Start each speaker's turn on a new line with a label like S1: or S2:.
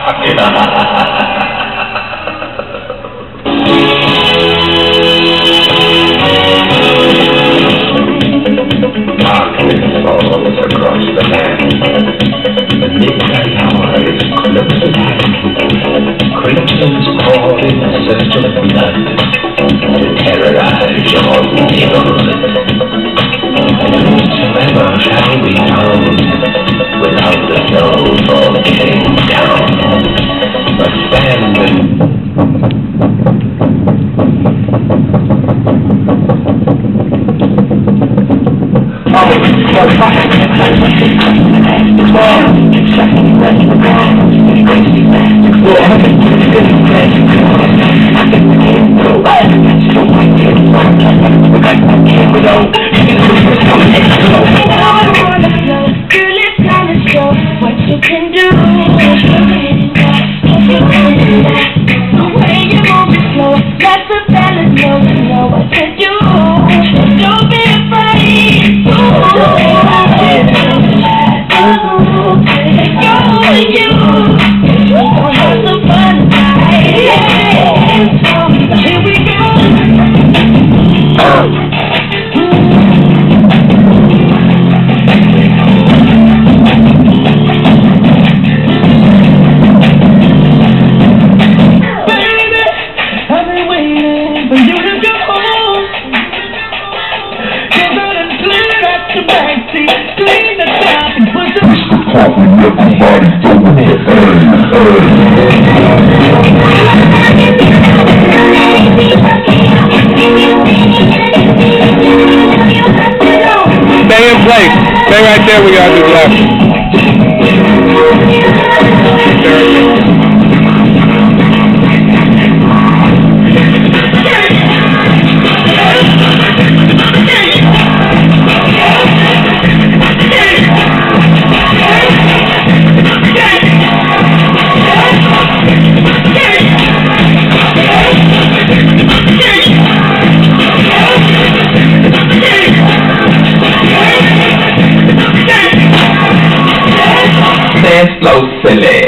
S1: Darkness falls across the land. The midnight hour is close at hand. Creatures call in search of blood to terrorize your neighborhood. Whosoever shall be found without the dough for getting down must stand and
S2: Stay in place. Stay right there. We gotta do the left.
S1: slow, silly.